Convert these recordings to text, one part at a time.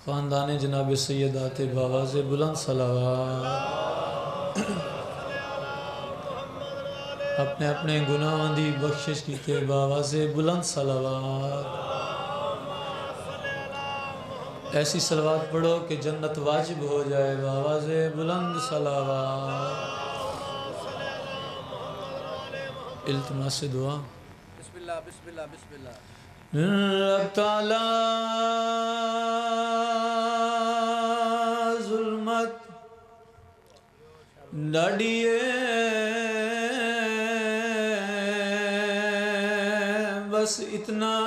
خاندان جناب سیدات بآواز بلند صلوات اپنے اپنے گناہوں دی بخشش کیتے بآواز بلند صلوات ایسی صلوات پڑھو کہ جنت واجب ہو جائے بآواز بلند صلوات التماس سے دعا بسم اللہ بسم اللہ بسم اللہ رب تعالی ظلمت ڈاڑیے بس اتنا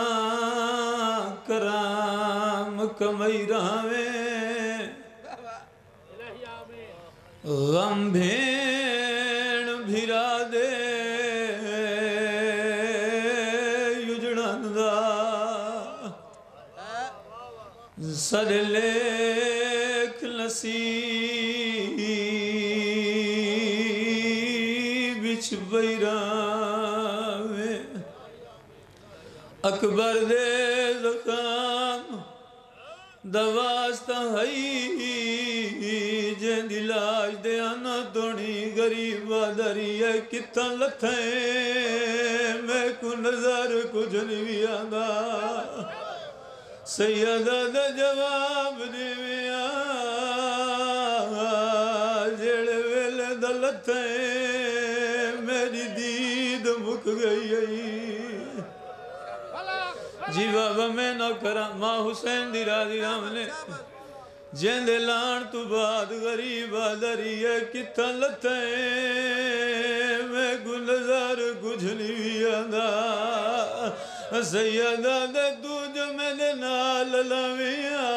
کرام کمائی رہاویں غم بھین بھیرا دے سر لیک نصیب بچ بیراویں اکبر دے زخام دواستہ ہئی جن دلاج دے آنا دونی غریبہ دریئے کتن لتھیں میں کو نظر کچھ نہیں آنگا سیدہ دا جواب دیویا جڑ ویل دلتیں میری دید مک گئی جی بابا میں نہ کرا ماں حسین دی راضی رام نے جیندے لان تو بعد غریبہ دریئے کتن لتیں میں کو نظر کچھ نہیں آندا سیدہ دے دوج میں نے نال لویاں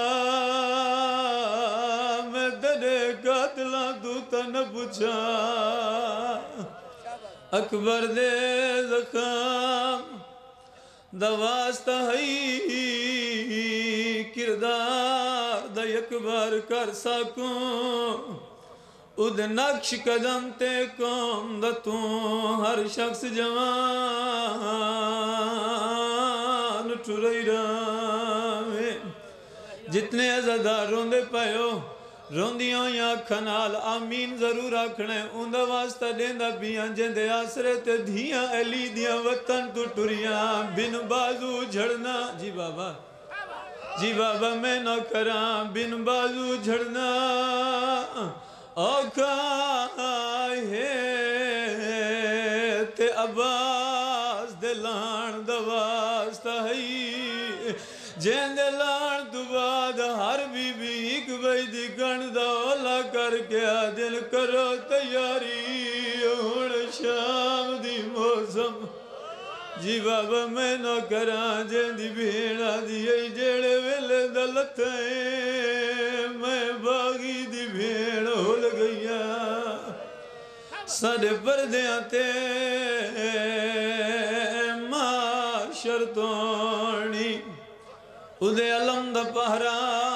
میں تیرے قاتلہ تو تن پوچھا اکبر دے زخام دواستہ ہئی کردار دا اکبر کر سکوں اد نقش قدم تے قوم دا تو ہر شخص جوان ٹھرائی رہے جتنے عزادار روندے پائیو روندیوں یا کھنال آمین ضرور آکھنے اندہ واسطہ دیندہ بیاں جندے آسرے تے دھیاں علی دیاں وطن تو ٹریاں بن بازو جھڑنا جی بابا میں نہ کراں بن بازو جھڑنا اوکھا ہے تے عباس دے لان دواستا ہے جین دے لان تو بعد ہر بی بی ایک بھائی دی گن دولا کر کے دل کرو تیاری ہون شام دی موسم جی بابا میں نہ کراں جین دی بھیڑا دی جیڑے ویلے دلتیں میں باغی دی بھیڑ ہول گیا ساڑے پردیاں تے معاشر توڑی ادھے علم دا پہرا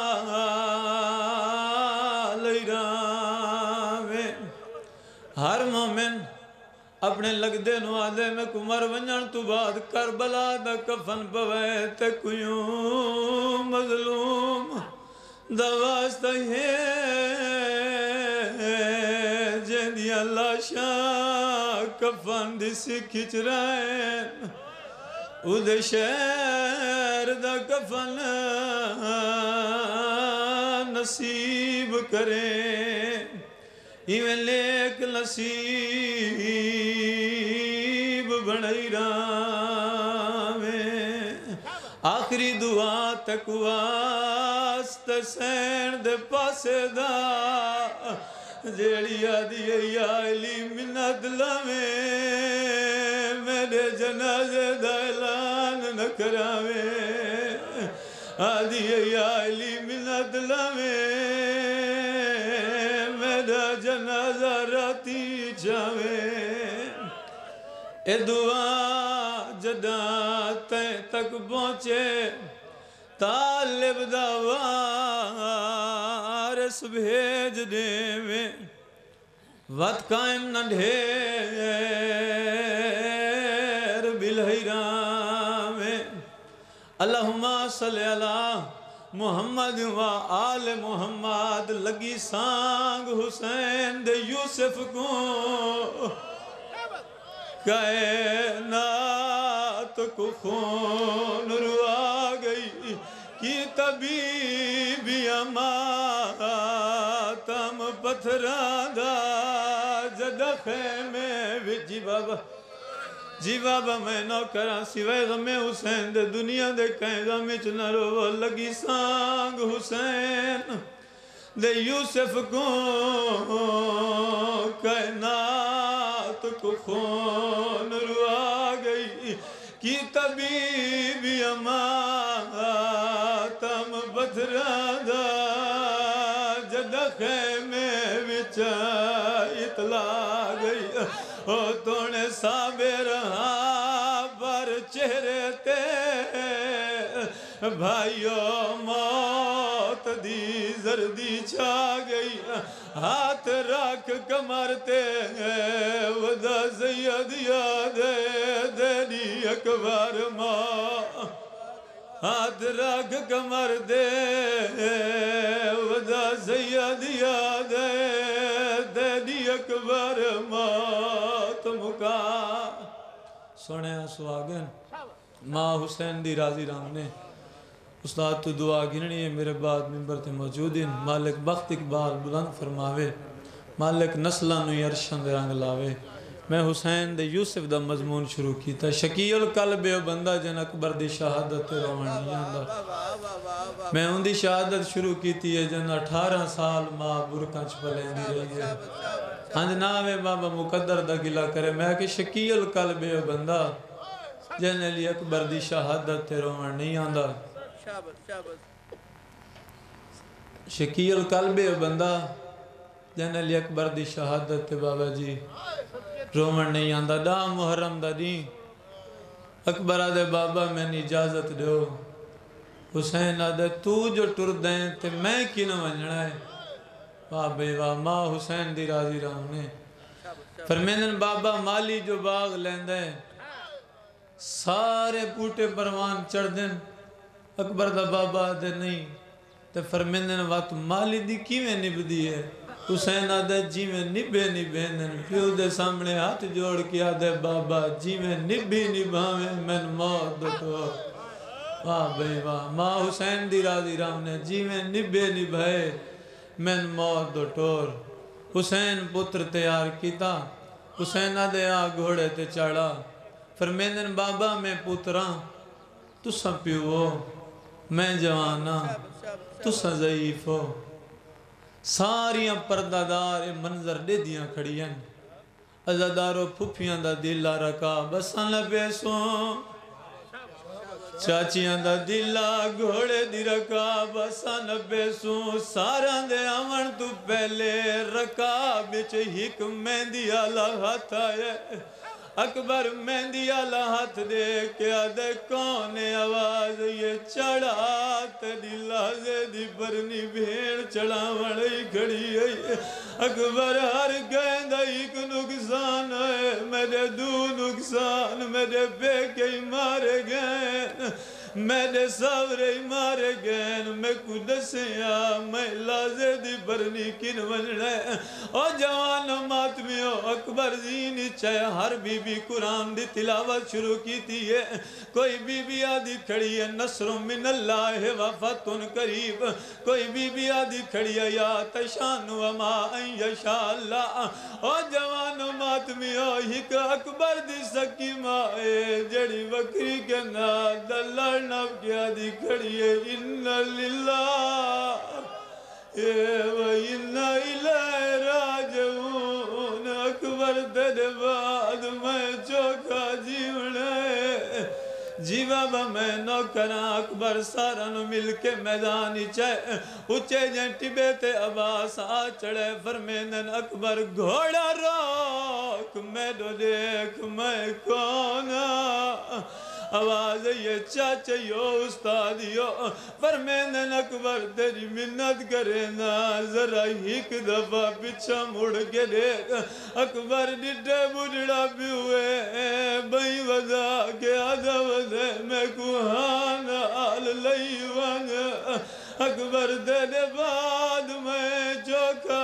لئی راویں ہر مومن اپنے لگ دے نو آدھے میں کمر ونجن تو بعد کربلا دا کفن پوے تے کیوں مظلوم دواستا ہے جن دیا لاشاں کفن دی سی کھچ رہے اد شہر دا کفن نصیب کریں ایویں لیک نصیب بڑھائی راویں آخری دعا تکواست سین دے پاسے دا جیڑی آدھی یا علی منت لویں میرے جنازے دا اعلان نہ کراویں آدھی یا علی منت لویں میرا جنازہ راتی جاویں اے دعا جدہ تیں تک پہنچے طالب دا وارس بھیج دے میں وقت قائم نہ ڈھیر بلہیرہ میں اللہم صلی اللہ محمد و آل محمد لگی سانگ حسین دے یوسف کو کائنات کو خون روا گئی کی طبیبی ماتم پتھران دا جدہ خیمے وچی بابا جی بابا میں نو کراں سوائے غم حسین دے دنیا دے کہیں غم چنہ رو لگی سانگ حسین دے یوسف کو کائنات کو خون روا گئی کی طبیبی ماتم پتھران دا جدہ خیمے وچا اطلاع گئی او تونے صابر ہاں پر چہرے تے بھائیو موت دی زردی چھا گئی ہاتھ رکھ کمر تے ودا سید یاد دینی اکبر ماں ہاتھ رکھ کمر دے ودا سید یاد دینی اکبر موت مکا سونے سواگن ماں حسین دی راضی رام نے استاد تو دعا گننی ہے میرے بعد ممبر تے موجود ہیں مالک بخت اقبال بلند فرماوے مالک نسلانو عرشان دے رنگ لاوے میں حسین دے یوسف دا مضمون شروع کیتا شکی القلب بندہ جن اکبر دی شہادت روان نہیں آندا میں ان دی شہادت شروع کیتی ہے جن 18 سال ماں برکانچ پلیں دی رہی ہے ہنج ناوے بابا مقدر دا گلہ کرے میں کہ شکی القلب بندہ جن علی اکبر دی شہادت روان نہیں آندا شکی القلب بندہ جن علی اکبر دی شہادت بابا جی رومن نہیں آندہ دا محرم دا دی اکبر آدھے بابا میں نے اجازت دیو حسین آدھے تو جو ٹر دیں تے میں کی نہ منجنا ہے بابے واہ ماں حسین دی راضی رام نے فرمیدن بابا مالی جو باغ لیندے سارے پوٹے پروان چڑھ دیں اکبر دا بابا دے نہیں تے فرمیندن وقت مالی دی کیویں نبدی ہے حسین آدھے جی میں نبے نبیندن پیو دے سامنے ہاتھ جوڑ کے آدھے بابا جی میں نبی نبھاویں من موت دو واہ بھئی واہ ماں حسین دی راضی رام نے جی میں نبے نبھائے من موت دو ٹور حسین پتر تیار کیتا حسین آدھے آ گھوڑے تے چاڑا فرمیندن بابا میں پتراں تساں پیو ہو میں جوانا تساں ضعیف ہو ساریاں پردہ دار منظر دے دیاں کھڑیاں ازادارو پھپیاں دا دلہ رکا بساں لپیسوں چاچیاں دا دلہ گھوڑے دی رکا بساں لپیسوں ساراں دے آمن تو پہلے رکا بچ ہک مہندی آلہ ہاتھ آئے اکبر مہندی آلہ ہاتھ دے کے آدھے کون آواز یہ چڑھا تیری لازے دی برنی بھیڑ چڑھا وڑی کھڑی ہے اکبر ہر گیندہ ایک نقصان ہے میرے دو نقصان میرے بے کے مارے گئے میرے ساورے مارے گئے میں کدسیاں میں لازے دی برنی کن ونڑے او جوان ماتمیو اکبر زینی چاہے ہر بی بی قرآن دی تلاوت شروع کی تھی ہے کوئی بی بی آدھی کھڑی ہے نصر من اللہ و فتح قریب کوئی بی بی آدھی کھڑی ہے یا تشان و ما ان یشاء اللہ او جوان ماتمیو ہک اکبر دی سکی مائے جڑی وکری کے نا دلڑ نب کیا دی کھڑی ہے انہا للہ وَإِنَّا إِلَيْهِ رَاجِعُونَ اکبر تیرے بعد میں چوکا جیونے جی بابا میں نوکراں اکبر سارا نو مل کے میدانی چاہے اچھے جن ٹبے تے عباس آ چڑھے فرمیندن اکبر گھوڑا روک میں دو دیکھ میں کونا آواز یہ چاچیو استادیو فرمیندن اکبر تیری منت کرے نا ذرا ایک دفعہ پچھا مڑ کے دیکھ اکبر ڈڈے بڑھڑا بھی ہوئے بھئی ودا کے آدھا ودے میں کوہانا آل لئی ونگ اکبر دے بعد میں چوکھا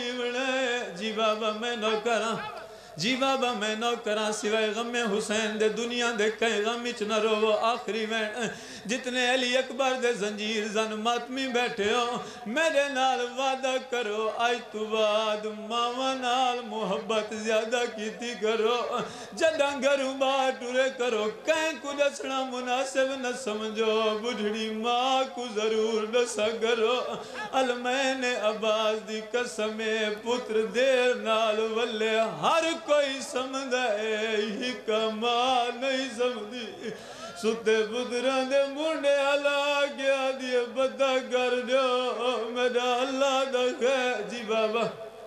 جیونے جی بابا میں نو کراں جی بابا میں نو کراں سوائے غم حسین دے دنیا دے کئی غم اچ نہ رو آخری وین جتنے علی اکبر دے زنجیر زن ماتمی بیٹھے ہو میرے نال وعدہ کرو آج تو بعد ماما نال محبت زیادہ کیتی کرو جداں گھروں باہر ٹورے کرو کہیں کو دسنا مناسب نہ سمجھو بڑھڑی ماں کو ضرور دسا کرو علمین عباس دی قسم پتر دیر نال ولے ہر کوئی سمجھے ہی کمال نہیں سمجھی ستے پتران دے منڈے اللہ کیا دیے بدہ کر دیو میرا اللہ دا خیر جی بابا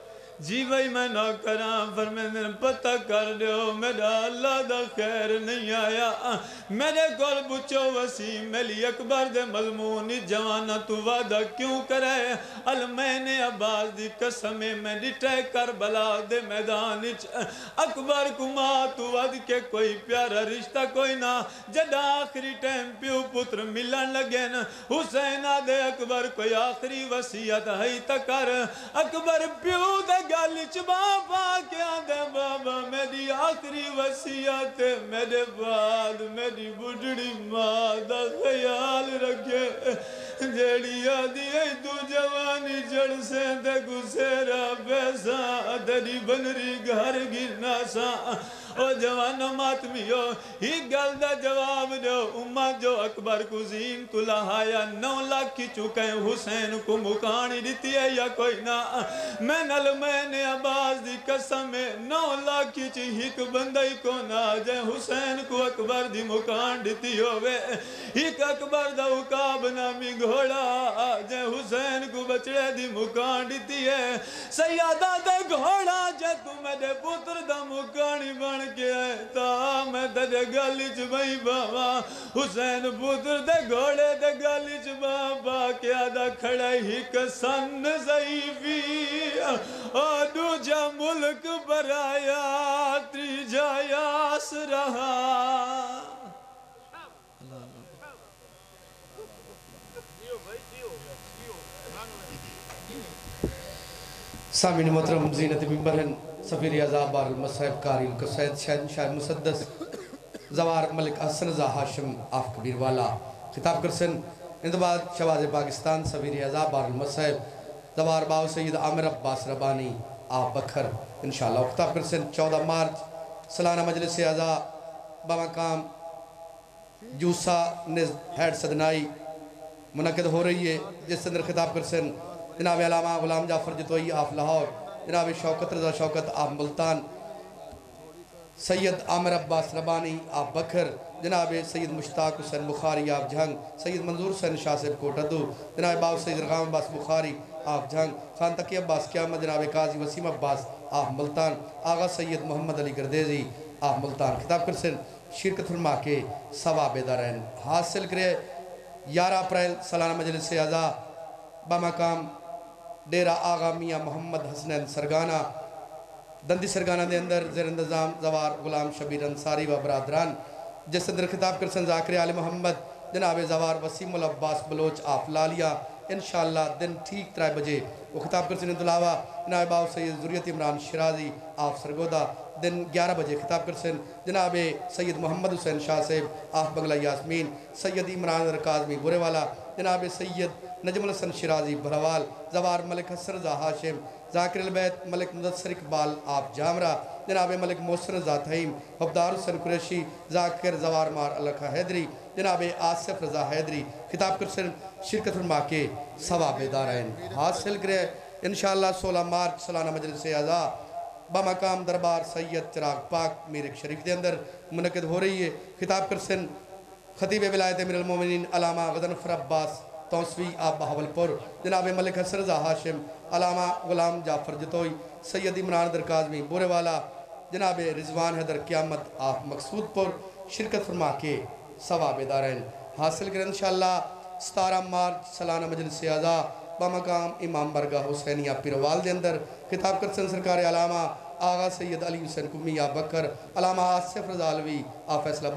جی بھائی میں نہ کراں فرمیندے پتہ کر دیو میرا اللہ دا خیر نہیں آیا میرے کول بچو وسیم علی اکبر دے مضمون جوانا تو وعدہ کیوں کرے علمین عباس دی قسم میں ڈٹے کربلا دے میدان اکبر کو ماں تو ود کے کوئی پیارا رشتہ کوئی نہ جد آخری ٹیم پیو پتر ملن لگے نا حسین دے اکبر کوئی آخری وصیت ہے تکر اکبر پیو دے گالچ بابا کیا دے بابا میری آخری وصیت میرے بعد میری بڑھڑی ماں دا خیال رکھے جیڑی آدھی ہے تو جوانی جڑ سے دے گسیرا بیسا دری بنری گھر گرنا سا او جوانو ماتمیو ہی گل دا جواب دو امت جو اکبر کو زین تو لہایا 9 لاکھ کی چکے حسین کو مکانی دیتی ہے یا کوئی نہ میں نلمین عباس دی قسم 9 لاکھ کی چی ہک بندائی کو نہ جے حسین کو اکبر دی مکان دیتی ہوئے ہک اکبر دا اکاب نامی گھوڑا جے حسین کو بچڑے دی مکان دیتی ہے سیادہ دے گھوڑا جے تو میرے پتر دا مکانی بن کے آئے تا میں دے گالیچ بھائی بابا حسین پتر دے گھوڑے دے گالیچ بابا کیا دا کھڑے ہی کسن ضعیفی دو جا ملک برایا تریجا یاس رہا سامعین محترم زینت ممبر ہیں سفیر اعظم بار المصائب قاری القصید شہنشاہ مسدس زوار ملک حسن رضا ہاشم آف کبیر والا خطاب کرسن اندباد شواز پاکستان سفیر اعظم بار المصائب زوار باو سید عامر عباس ربانی آف بکھر انشاءاللہ خطاب کرسن 14 مارچ سالانہ مجلس اعظم بمقام جوسا نز ہیڈ صدنائی منعقد ہو رہی ہے جس اندر خطاب کرسن جناب علامہ غلام جعفر جتوئی آف لاہور جناب شوکت رضا شوکت آف ملتان سید عامر عباس ربانی آف بکھر جناب سید مشتاق حسین بخاری آف جھنگ سید منظور حسین شاہ صاحب کوٹدو جناب باو سید رغام عباس بخاری آف جھنگ خان تقی عباس قیامت جناب قاضی وسیم عباس آف ملتان آغا سید محمد علی گردیزی آف ملتان خطاب کرسن شرکت فرما کے ثواب دارین حاصل کرے 11 اپریل سالانہ مجلس اعظم بمقام ڈیرہ آغا میاں محمد حسنین سرگانہ دندی سرگانہ دے اندر زیر انتظام زوار غلام شبیر انصاری و برادران جس اندر خطاب کرسن ذاکر علی محمد جناب زوار وسیم العباس بلوچ آف لالیہ انشاءاللہ دن ٹھیک 3 بجے وہ خطاب کرسن انتلاوہ جناب باو سید ذریت عمران شرازی آف سرگودہ دن 11 بجے خطاب کرسن جناب سید محمد حسین شاہ صاحب آف بنگلہ یاسمین سید عمران رکاظمی بورے والا جناب سید نجم الحسن شرازی بھروال زوار ملک حسن رضا ہاشم ذاکر البیت ملک مدثر اقبال آپ جامرہ جناب ملک محسن رضا تھیم حبدار حسن قریشی ذاکر زوار مار الکھا حیدری جناب آصف رضا حیدری خطاب کرسن شرکت فرما کے ثواب دارین حاصل کرے انشاءاللہ 16 مارچ سالانہ مجلس اعظم بمقام دربار سید چراغ پاک میرک شریف دے اندر منعقد ہو رہی ہے خطاب کرسن خطیب ولایت امیر المومنین علامہ غضنفر عباس توسوی آپ بہاولپور جناب ملک حسن رضا ہاشم علامہ غلام جعفر جتوئی سید عمران درکاظمی بورے والا جناب رضوان حیدر قیامت آپ مقصود پور شرکت فرما کے ثواب دارین حاصل کریں انشاءاللہ 17 مارچ سالانہ مجلس اعظم بمقام امام برگاہ حسینیہ پیروال دے اندر خطاب کرسن سرکار علامہ آغا سید علی حسین کمی آف بکر علامہ آصف رضا علوی آف فیصل آباد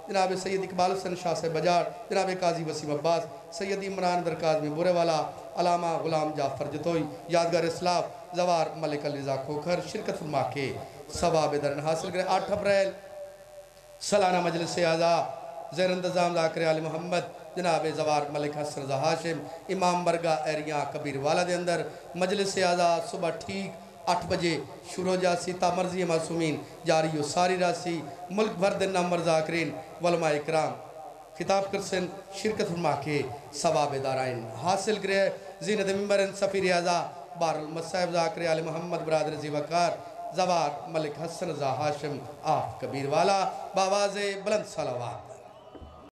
جناب سید اقبال حسن شاہ سے بجار، جناب قاضی وسیم عباس، سید عمران درکاظمی بورے والا، علامہ غلام جعفر جتوئی، یادگار اسلاف زوار ملک الرضا کھوکھر شرکت فرما کے ثواب درن حاصل کرے۔ 8 اپریل سالانہ مجلس اعزا زیر انتظام ذاکر علی محمد جناب زوار ملک حسن رضا ہاشم امام برگاہ ایریاں کبیر والا دے اندر مجلس اعزا صبح ٹھیک 8 بجے شروع جاسی تا مرضی معصومین جاری و ساری راسی ملک بھر دن نامور ذاکرین علماء اکرام خطاب کرسن شرکت فرما کے ثواب دارائن حاصل کرے۔ زینت ممبرن سفیر اعزا بار المصائب ذاکر علی محمد برادر زیوکار زوار ملک حسن رضا ہاشم آف کبیر والا باواز بلند صلوات۔